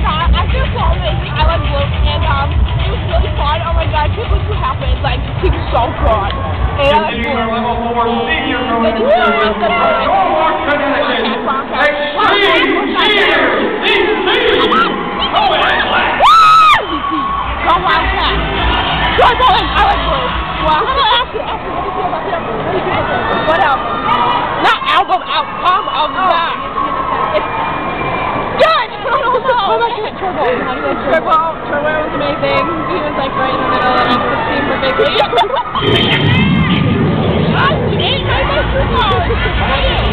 god, I feel so amazing. I like Blue, and it was really fun. Oh my god, I can't believe what happened. Like, he was so good. And I like Blue. And it's so good. Go Wildcat. Go Bowling. I like Blue. Well, how about Ashley? Ashley, what do you feel about him? What do you feel about him? What album? Not album, album. It's good. What about Turbo? How do you like Turbo? Turbo was amazing. He was like right in the middle and he could see perfectly. I ate my Turbo.